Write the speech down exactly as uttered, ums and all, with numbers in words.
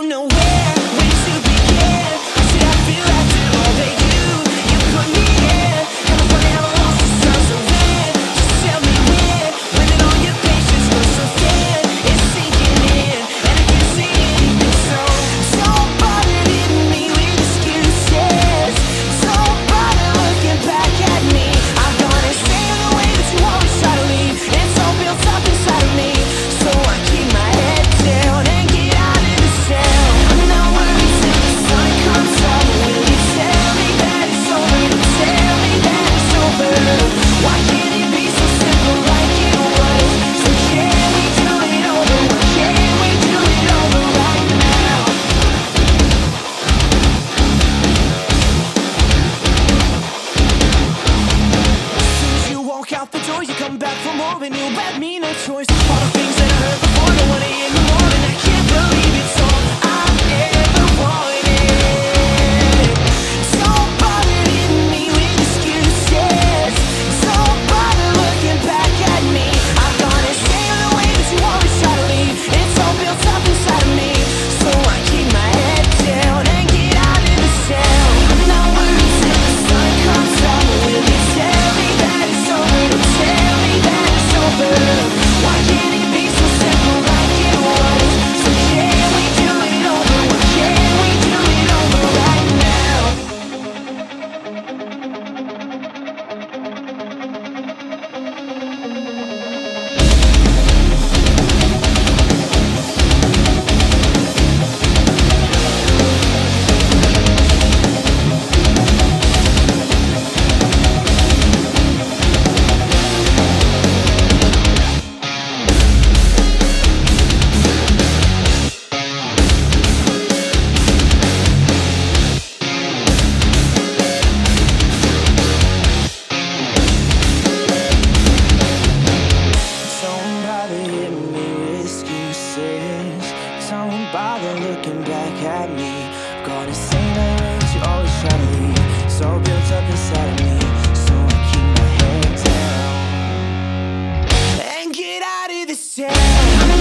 don't know where, when to begin. Should I feel after all they do? You put me in, and I'm funny how I lost the sun so then. Just tell me when, when did all your patience go so thin? It's sinking in, and I can't see anything, so don't bother hitting me with excuses. Don't bother looking back at me. I'm gonna stay in the way that you always try to leave. It's all built up inside of me, so I keep my head down and get out of the cell. I'm not worried till the sun comes up. Will you tell me that it's over? Tell me that it's over. Why can't it be so simple like it was? So can we do it over? Why can't we do it over right now? As soon as you walk out the door, you come back for more, and you left me no choice. All the things that I heard before, don't wanna hear no more, and I can't believe it's all I've ever wanted. Don't bother hitting me with excuses. Don't bother looking back at me. I'm gonna stay in the way that you always try to leave. It's all built up inside of me, so I keep my head down and get out of the cell. I'm not worried till the sun comes up. Will you tell me that it's over? Tell me that it's over. Why can't it be so simple like it was? So can we do it over? Why can't we do it over right now? Don't bother hitting me with excuses. Don't bother looking back at me. I'm gonna say that way that you always try to leave. It's all built up inside of me, so I keep my head down and get out of the cell.